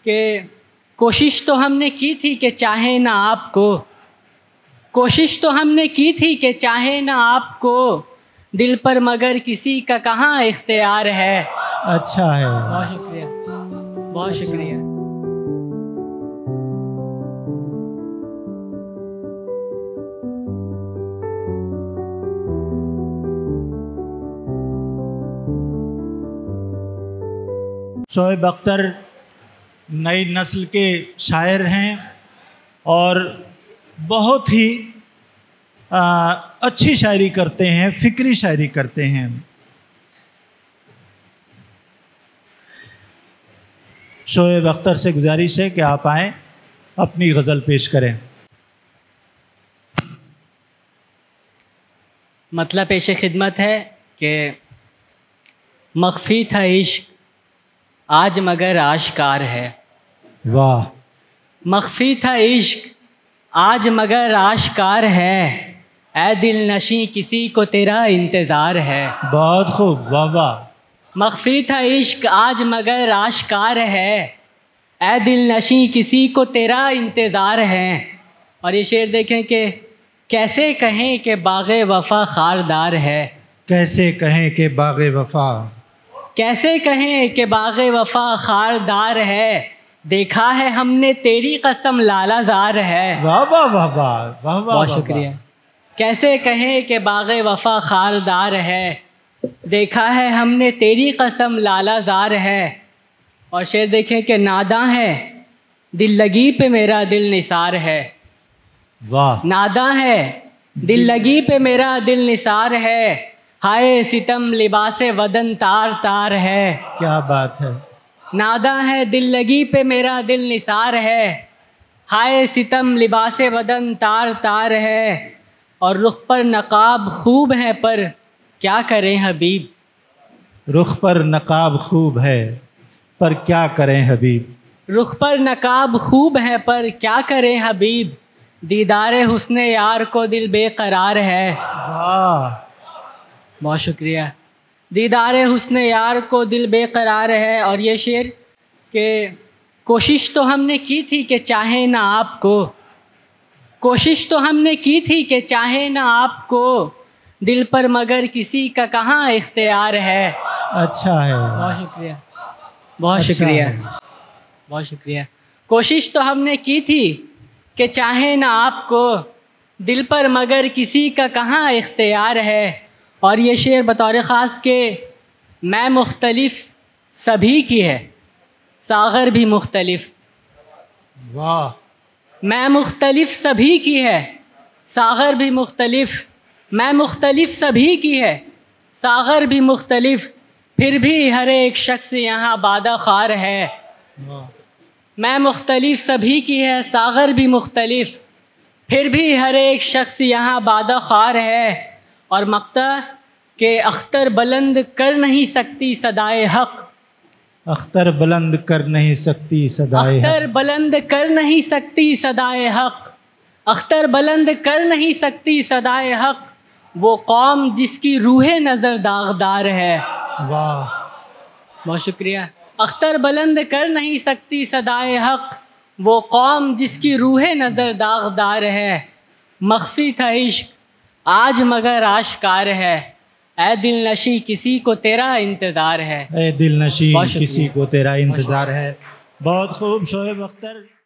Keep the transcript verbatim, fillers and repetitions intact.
کہ کوشش تو ہم نے کی تھی کہ چاہے نہ آپ کو، کوشش تو ہم نے کی تھی کہ چاہے نہ آپ کو، دل پر مگر کسی کا کہاں اختیار ہے۔ اچھا ہے، بہت شکریہ، بہت شکریہ۔ شعیب اختر نئی نسل کے شاعر ہیں اور بہت ہی اچھی شاعری کرتے ہیں، فکری شاعری کرتے ہیں۔ شعیب اختر سے گزارش ہے کہ آپ آئیں، اپنی غزل پیش کریں۔ مطلب پیش خدمت ہے کہ مخفی تھا عشق آج مگر آشکار ہے۔ واہ! مخفی تھا عشق آج مگر آشکار ہے، اے دل نشیں کسی کو تیرا انتظار ہے۔ بہت خوب، واہ واہ! مخفی تھا عشق آج مگر آشکار ہے، اے دل نشیں کسی کو تیرا انتظار ہے۔ اور یہ شعر دیکھیں کہ کیسے کہیں کہ باغ وفا خاردار ہے، کیسے کہیں کہ باغ وفا، کیسے کہیں کہ باغ وفا خاردار ہے، دیکھا ہے ہم نے تیری قسم لالہ زار ہے۔ واہ واہ واہ واہ واہ، بہت شکریہ۔ کیسے کہیں کہ باغ وفا خاردار ہے، دیکھا ہے ہم نے تیری قسم لالہ زار ہے۔ اور شعر دیکھیں کہ ناداں ہے دل لگی پہ میرا دل نثار ہے، واہ! ناداں ہے دل لگی پہ میرا دل نثار ہے، ہائے ستم لباس ودن تار تار ہے۔ کیا بات ہے! ناداں ہے دل لگی پہ میرا دل نثار ہے، ہائے ستم لباس ودن تار تار ہے۔ اور رخ پر نقاب خوب ہے پر کیا کریں حبیب، رخ پر نقاب خوب ہے پر کیا کریں حبیب، رخ پر نقاب خوب ہے پر کیا کریں حبیب، دیدار حسن یار کو دل بے قرار ہے۔ واہ! بہت شکریہ۔ دیدار حسن یار کو دل بے قرار ہے۔ اور یہ شعر کہ کوشش تو ہم نے کی تھی کہ چاہے نہ آپ کو، کوشش تو ہم نے کی تھی کہ چاہے نہ آپ کو، دل پر مگر کسی کا کہاں اختیار ہے۔ اچھا ہے، بہت شکریہ، بہت اچھا شکریہ، ہے۔ بہت شکریہ۔ کوشش تو ہم نے کی تھی کہ چاہے نہ آپ کو، دل پر مگر کسی کا کہاں اختیار ہے۔ اور یہ شعر بطور خاص کہ میں مختلف سبھی کی ہے، ساغر بھی مختلف، واہ! میں مختلف سبھی کی ہے، ساغر بھی مختلف، میں مختلف سبھی کی ہے، ساغر بھی مختلف، پھر بھی ہر ایک شخص یہاں بادہ خار ہے۔ میں مختلف سبھی کی ہے، ساغر بھی مختلف، پھر بھی ہر ایک شخص یہاں بادہ خار ہے۔ اور مقطع کہ اختر بلند کر نہیں سکتی صدائے حق، اختر بلند کر نہیں سکتی صدائے حق، اختر بلند کر نہیں سکتی صدائے حق، اختر بلند کر نہیں سکتی صدائے حق، وہ قوم جس کی روح نظر داغدار ہے۔ واہ! بہت شکریہ۔ اختر بلند کر نہیں سکتی صدائے حق، وہ قوم جس کی روح نظر داغدار ہے، مخفی تھا عشق آج مگر آشکار ہے، اے دل نشیں کسی کو تیرا انتظار ہے۔ اے دل نشیں بہت شکریہ۔ کسی کو تیرا انتظار ہے۔ بہت خوب شعیب اختر۔